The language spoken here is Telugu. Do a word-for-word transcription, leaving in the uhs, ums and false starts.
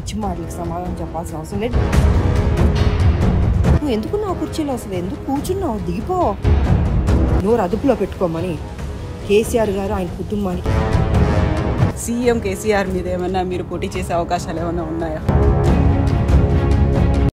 పిచ్చి మాటలకు సమాధానం చెప్పాల్సిన అవసరం లేదు. నువ్వు ఎందుకు నా కుర్చీలో అసలు ఎందుకు కూర్చున్నావు? దిగిపో. నోరు అదుపులో పెట్టుకోమని కేసీఆర్ గారు ఆయన కుటుంబానికి. సీఎం కేసీఆర్ మీద ఏమన్నా మీరు పోటీ చేసే అవకాశాలు ఏమైనా ఉన్నాయా?